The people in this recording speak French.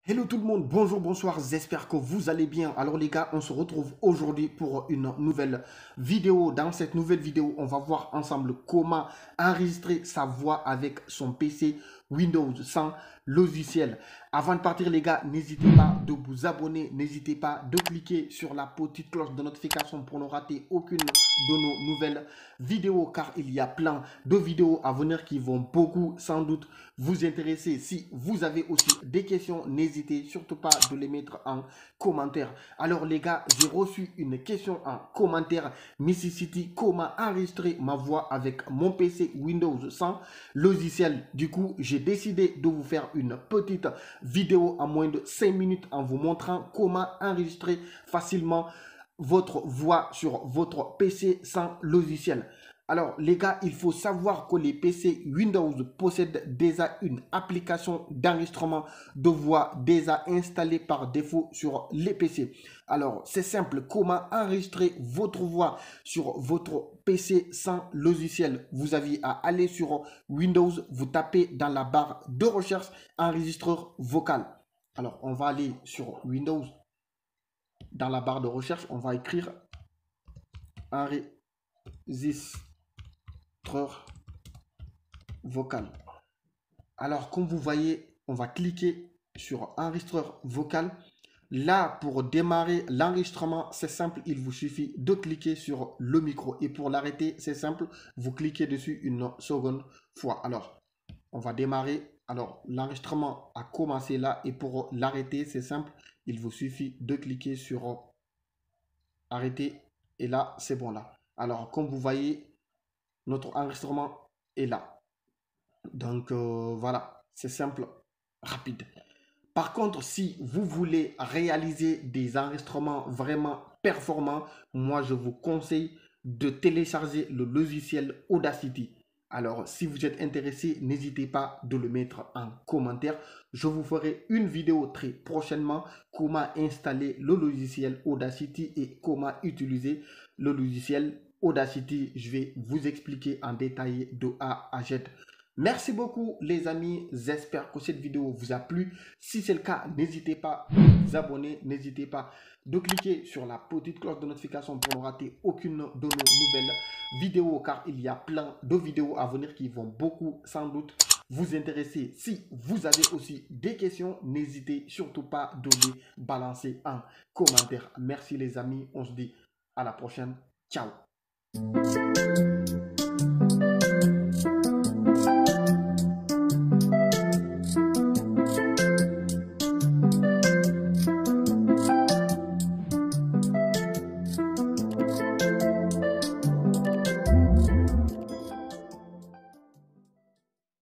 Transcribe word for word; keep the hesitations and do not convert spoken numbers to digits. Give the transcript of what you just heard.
Hello tout le monde, bonjour, bonsoir, j'espère que vous allez bien. Alors les gars, on se retrouve aujourd'hui pour une nouvelle vidéo. Dans cette nouvelle vidéo, on va voir ensemble comment enregistrer sa voix avec son P C Windows sans logiciel. Avant de partir les gars, n'hésitez pas de vous abonner, n'hésitez pas de cliquer sur la petite cloche de notification pour ne rater aucune de nos nouvelles vidéos, car il y a plein de vidéos à venir qui vont beaucoup sans doute vous intéresser. Si vous avez aussi des questions, n'hésitez surtout pas de les mettre en commentaire. Alors les gars, j'ai reçu une question en commentaire. Missy City, comment enregistrer ma voix avec mon P C Windows sans logiciel? Du coup, j'ai décidé de vous faire une petite vidéo en moins de cinq minutes en vous montrant comment enregistrer facilement votre voix sur votre P C sans logiciel. Alors les gars, il faut savoir que les P C Windows possèdent déjà une application d'enregistrement de voix déjà installée par défaut sur les P C. Alors c'est simple, comment enregistrer votre voix sur votre P C sans logiciel? Vous avez à aller sur Windows, vous tapez dans la barre de recherche enregistreur vocal. Alors on va aller sur Windows, dans la barre de recherche, on va écrire enregistreur vocal. Alors comme vous voyez, on va cliquer sur enregistreur vocal. Là, pour démarrer l'enregistrement, c'est simple, il vous suffit de cliquer sur le micro. Et pour l'arrêter, c'est simple, vous cliquez dessus une seconde fois. Alors, on va démarrer. Alors, l'enregistrement a commencé là. Et pour l'arrêter, c'est simple, il vous suffit de cliquer sur arrêter. Et là, c'est bon là. Alors, comme vous voyez, notre enregistrement est là. Donc, euh, voilà, c'est simple, rapide. Par contre, si vous voulez réaliser des enregistrements vraiment performants, moi, je vous conseille de télécharger le logiciel Audacity. Alors, si vous êtes intéressé, n'hésitez pas de le mettre en commentaire. Je vous ferai une vidéo très prochainement, comment installer le logiciel Audacity et comment utiliser le logiciel Audacity. Je vais vous expliquer en détail de A à Z. Merci beaucoup les amis, j'espère que cette vidéo vous a plu. Si c'est le cas, n'hésitez pas à vous abonner, n'hésitez pas de cliquer sur la petite cloche de notification pour ne rater aucune de nos nouvelles vidéos, car il y a plein de vidéos à venir qui vont beaucoup sans doute vous intéresser. Si vous avez aussi des questions, n'hésitez surtout pas de les balancer en commentaire. Merci les amis, on se dit à la prochaine, ciao.